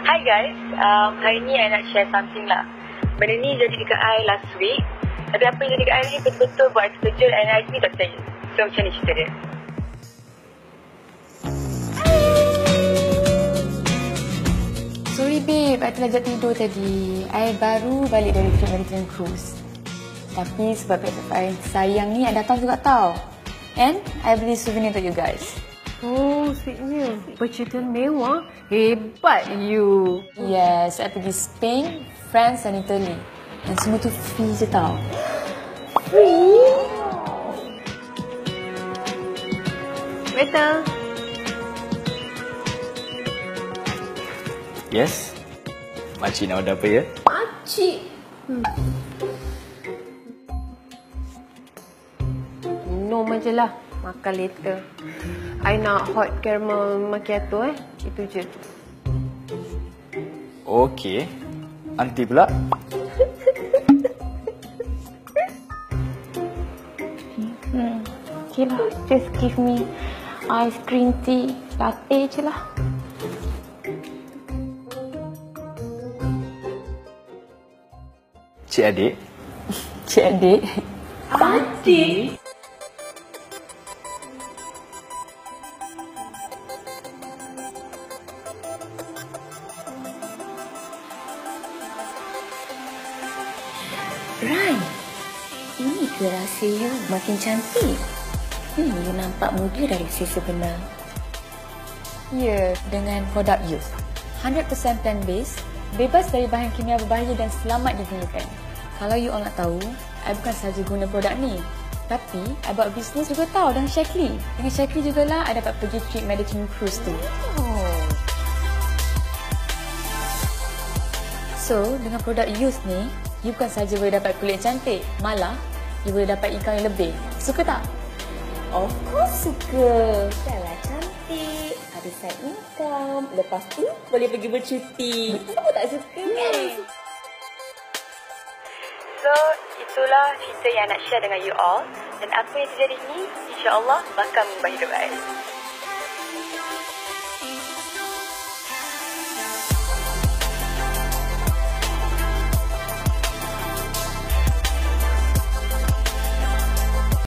Hi guys, hari ni I nak share something lah. Benda ni jadi dekat I last week. Tapi apa yang jadi dekat I ni betul-betul buat I terkejut and I ni tak percaya. So macam ni cerita dia. Sorry babe, I terlajak tidur tadi. I baru balik dari trip Mediterranean Cruise. Tapi sebab PFI sayang ni, I datang juga tau. And I beli souvenir untuk you guys. Oh, sweetnya. Bercerita mewah. Hebat you. Yes, I pergi Spain, France dan Italy. Dan semua tu free je tau. Free? Waiter. Yes. Makcik nak order apa ya? Makcik. Minum je lah. Makan later. I nak hot caramel macchiato Itu je. Okey. Aunty pula? Okay lah, just give me ice green tea latte je lah. Cik adik? Cik adik. Adik? Ran, ini ke rahsia you makin cantik? You nampak muda dari sisi sebenar. Ya, dengan produk Youth. 100% plant-based, bebas dari bahan kimia berbahaya dan selamat digunakan. Kalau you all nak tahu, I bukan sahaja guna produk ni. Tapi, I buat bisnes juga tahu dengan Shaklee. Dengan Shaklee jugalah, I dapat pergi trip Mediterranean Cruise tu. So, dengan produk Youth ni, you bukan sahaja boleh dapat kulit cantik, malah you boleh dapat income yang lebih. Suka tak? Of course suka. Dahlah cantik, ada side income. Lepas tu boleh pergi bercuti. Siapa tak suka kan? So, itulah cerita yang nak share dengan you all. Dan apa yang terjadi ni, insya-Allah bakal mengubah hidup I.